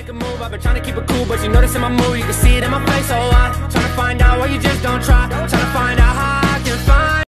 make a move, I've been trying to keep it cool, but you notice in my mood, you can see it in my face, oh, I'm trying to find out why you just don't try.